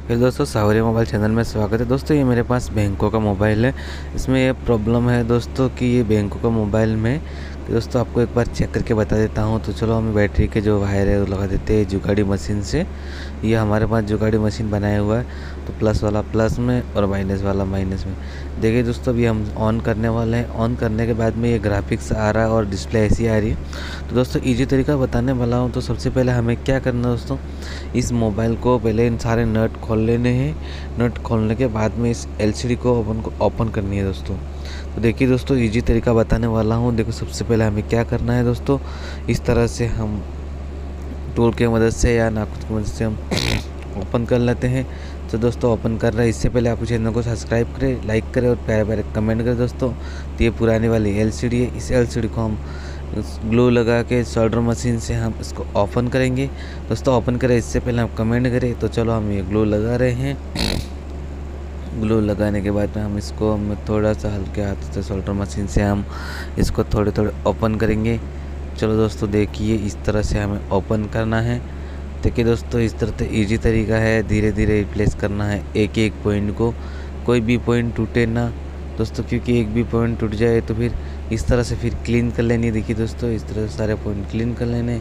Hello दोस्तों, सावरिया mobile channel में स्वागत है। दोस्तों ये मेरे पास बैंको का मोबाइल है। इसमें ये प्रॉब्लम है दोस्तों कि ये बैंको का मोबाइल में दोस्तों आपको एक बार चेक करके बता देता हूँ। तो चलो हम बैटरी के जो वायर है वो लगा देते हैं जुगाड़ी मशीन से। ये हमारे पास जुगाड़ी मशीन बनाया हुआ है, तो प्लस वाला प्लस में और माइनस वाला माइनस में। देखिए दोस्तों, अभी हम ऑन करने वाले हैं। ऑन करने के बाद में ये ग्राफिक्स आ रहा है और डिस्प्ले ऐसी आ रही है। तो दोस्तों ईजी तरीका बताने वाला हूँ। तो सबसे पहले हमें क्या करना है दोस्तों, इस मोबाइल को पहले इन सारे नट खोल लेने हैं। नट खोलने के बाद में इस एलसीडी को ओपन करनी है दोस्तों। तो देखिए दोस्तों, इजी तरीका बताने वाला हूँ। देखो सबसे पहले हमें क्या करना है दोस्तों, इस तरह से हम टूल की मदद से या नाखून की मदद से हम ओपन कर लेते हैं। तो दोस्तों ओपन कर रहे हैं, इससे पहले आप चैनल को सब्सक्राइब करें, लाइक करें और प्यारे प्यारे कमेंट करें दोस्तों। तो ये पुरानी वाली एलसीडी है। इस एलसीडी को हम ग्लू लगा के सोल्डर मशीन से हम इसको ओपन करेंगे। दोस्तों ओपन करें इससे पहले हम कमेंट करें। तो चलो हम ये ग्लू लगा रहे हैं। ग्लू लगाने के बाद में हम इसको थोड़ा सा हल्के हाथ से सोल्डर मशीन से हम इसको थोड़े थोड़े ओपन करेंगे। चलो दोस्तों देखिए, इस तरह से हमें ओपन करना है। देखिए दोस्तों, इस तरह से ईजी तरीका है, धीरे धीरे रिप्लेस करना है एक एक पॉइंट को। कोई भी पॉइंट टूटे ना दोस्तों, क्योंकि एक भी पॉइंट टूट जाए तो फिर इस तरह से फिर क्लीन कर लेनी। देखिए दोस्तों, इस तरह से सारे पॉइंट क्लीन कर लेने।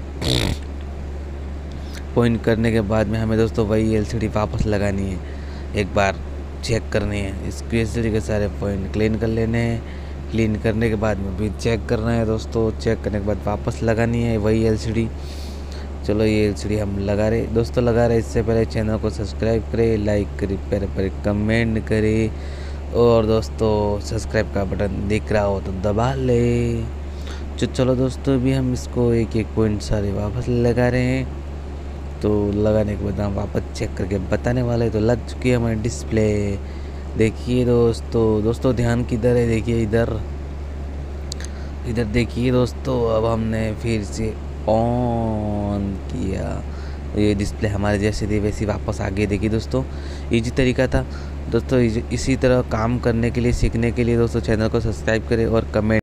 पॉइंट करने के बाद में हमें दोस्तों वही एलसीडी वापस लगानी है, एक बार चेक करनी है। इस एलसीडी के सारे पॉइंट क्लीन कर लेने हैं। क्लीन करने के बाद में भी चेक करना है दोस्तों। चेक करने के बाद वापस लगानी है वही एलसीडी। चलो ये एलसीडी हम लगा रहे दोस्तों, लगा रहे। इससे पहले चैनल को सब्सक्राइब करें, लाइक करें, प्यारे प्यारे कमेंट करें और दोस्तों सब्सक्राइब का बटन दिख रहा हो तो दबा ले। चलो दोस्तों, अभी हम इसको एक एक पॉइंट सारे वापस लगा रहे हैं। तो लगाने के बाद हम वापस चेक करके बताने वाले। तो लग चुकी है हमारी डिस्प्ले। देखिए दोस्तों ध्यान किधर है, देखिए इधर इधर देखिए दोस्तों। अब हमने फिर से ऑन किया, ये डिस्प्ले हमारे जैसे थी वैसी वापस आ गई। देखिए दोस्तों, इजी तरीका था दोस्तों। इसी तरह काम करने के लिए, सीखने के लिए दोस्तों चैनल को सब्सक्राइब करें और कमेंट